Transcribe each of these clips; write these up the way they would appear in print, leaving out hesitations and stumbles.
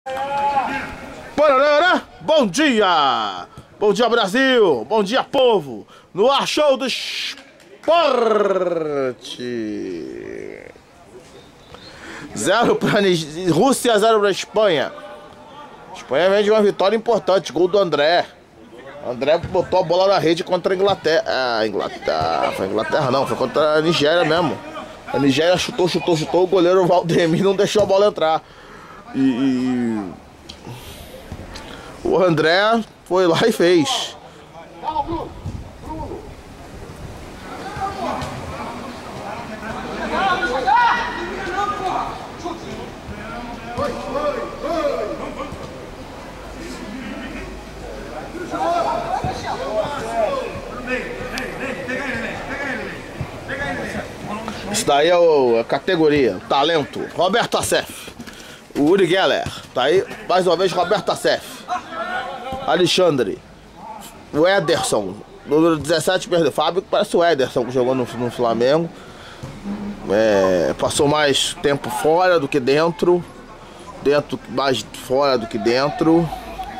Bom dia! Bom dia, Brasil! Bom dia, povo! No ar, show do esporte! 0 para Rússia, 0 para Espanha. Espanha vem de uma vitória importante, gol do André. André botou a bola na rede contra a Inglaterra. Foi a Inglaterra não, foi contra a Nigéria mesmo. A Nigéria chutou, o goleiro Valdemir não deixou a bola entrar. O André foi lá e fez. Isso daí é a categoria, talento. Roberto Assef. O Uri Geller. Tá aí, mais uma vez, Roberto Assef. Alexandre. O Ederson. Número 17, perdeu. Fábio, que parece o Ederson, que jogou no Flamengo. Passou mais tempo fora do que dentro. Mais fora do que dentro.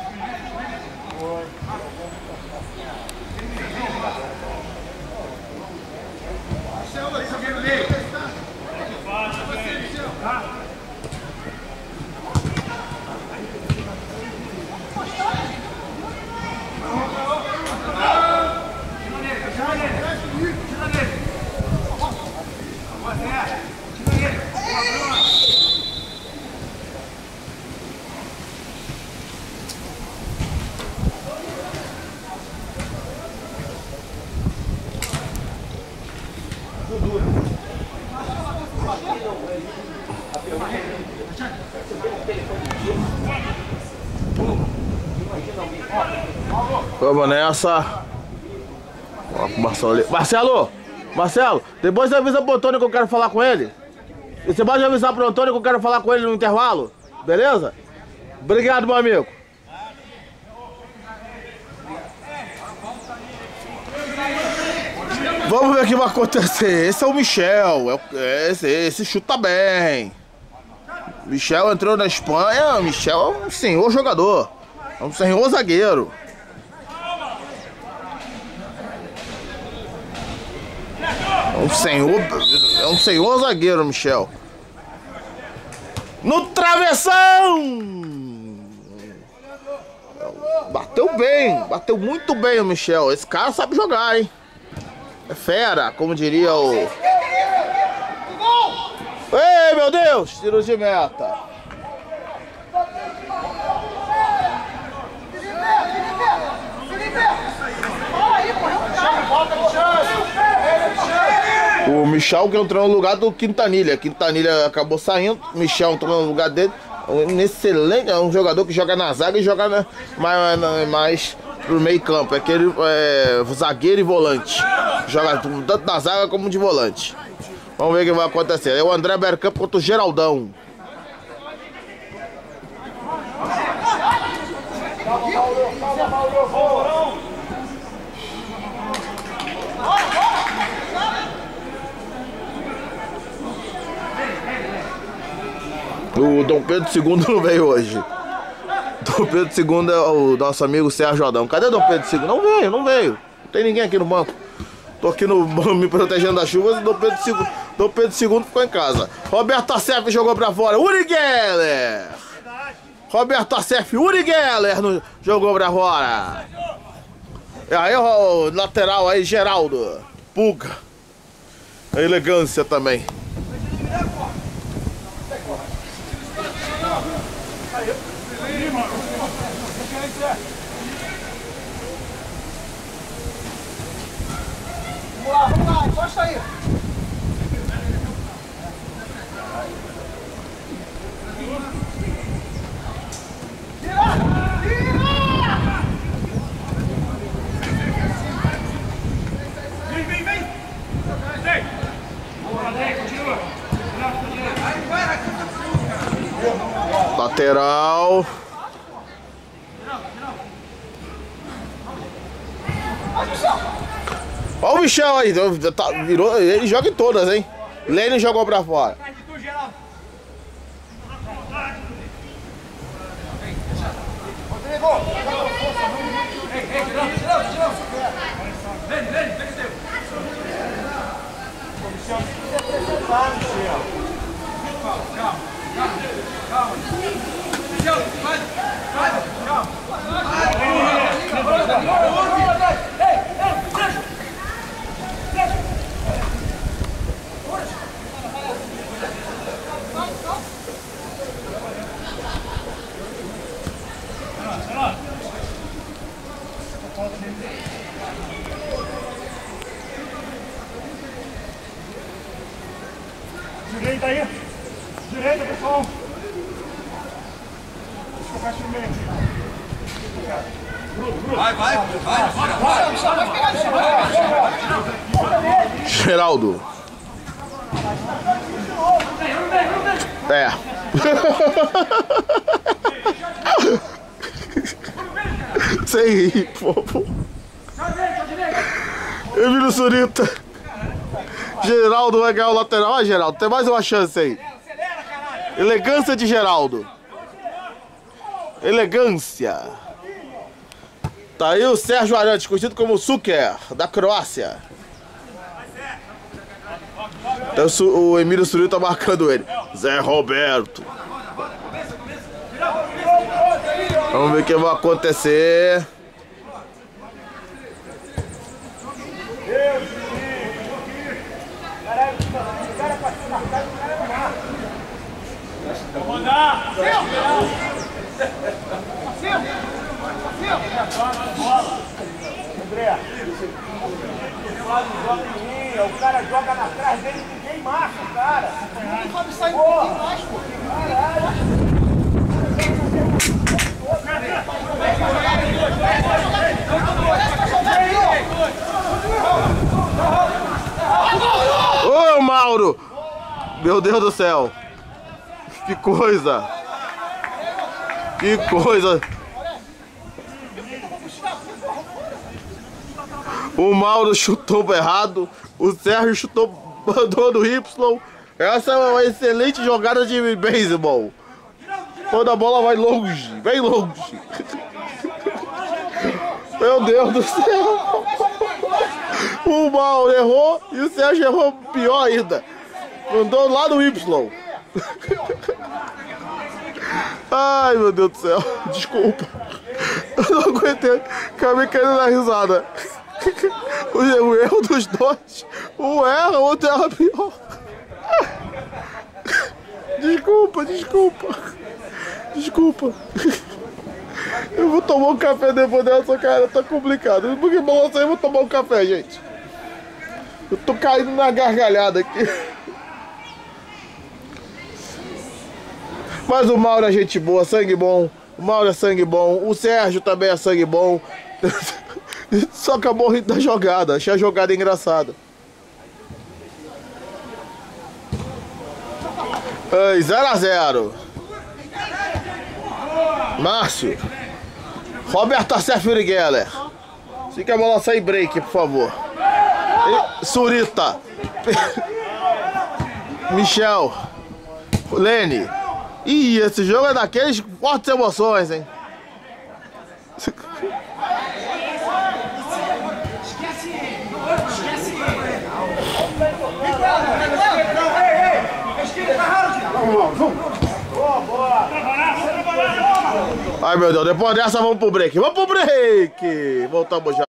Vamos nessa. Marcelo, depois você avisa pro Antônio que eu quero falar com ele. E você pode avisar pro Antônio que eu quero falar com ele no intervalo? Beleza? Obrigado, meu amigo. Vamos ver o que vai acontecer. Esse é o Michel. Esse chuta bem. Michel entrou na Espanha. Michel é um senhor jogador. É um senhor zagueiro. É um senhor zagueiro, Michel. No travessão! Bateu bem, bateu muito bem o Michel. Esse cara sabe jogar, hein? É fera, como diria o... Ei, meu Deus! Tiro de meta. O Michel que entrou no lugar do Quintanilha. Quintanilha acabou saindo. Michel entrou no lugar dele. Um excelente, é um jogador que joga na zaga e joga mais pro meio campo. É aquele zagueiro e volante. Joga tanto na zaga como de volante. Vamos ver o que vai acontecer. É o André Bergkamp contra o Geraldão. O Dom Pedro II não veio hoje. Dom Pedro II é o nosso amigo Sérgio Adão. Cadê o Dom Pedro II? Não veio. Não tem ninguém aqui no banco. Tô aqui no banco me protegendo das chuvas e Dom Pedro II ficou em casa. Roberto Assef jogou pra fora. Uri Geller. Roberto Assef, Uri Geller jogou pra fora. E aí o lateral aí, Geraldo. Pulga. A elegância também. Vamos lá, encosta aí. Lateral. Olha o Michel aí, virou, ele joga em todas, hein? Lênin jogou pra fora. Direita aí. Direita, pessoal. Deixa eu baixar o meio. Vai. Geraldo. É. Sem rir, por favor. Emílio Surita. Geraldo vai ganhar o lateral. Ó, Geraldo, tem mais uma chance aí. Elegância de Geraldo. Elegância. Tá aí o Sérgio Arantes, conhecido como Suker, da Croácia. Então, o Emílio Surita tá marcando ele. Zé Roberto. Vamos ver o que vai acontecer. Vou mandar! André, o cara joga na trás dele e ninguém marca, cara. Não pode sair um pouquinho mais, pô. Caralho. Ô, Mauro! Meu Deus do céu! Que coisa! Que coisa! O Mauro chutou errado, o Sérgio chutou, mandou no Y. Essa é uma excelente jogada de beisebol. Quando a bola vai longe, bem longe. Meu Deus do céu! O Mauro errou e o Sérgio errou pior ainda. Mandou lá no Y. Ai, meu Deus do céu. Desculpa. Eu não aguentei. Acabei caindo na risada. O erro dos dois. Um erra, o outro erra pior. Desculpa. Eu vou tomar um café depois dessa, cara. Tá complicado. Porque balança aí, eu vou tomar um café, gente. Eu tô caindo na gargalhada aqui. Mas o Mauro é gente boa, sangue bom. O Mauro é sangue bom. O Sérgio também é sangue bom. Só acabou rindo da jogada. Achei a jogada engraçada. 0-0. Márcio. Roberto Assef Urigeller. Fica a bola sair break, por favor. Surita. Michel. Lene. Ih, esse jogo é daqueles fortes emoções, hein? Ai, meu Deus, depois dessa vamos pro break. Voltamos já.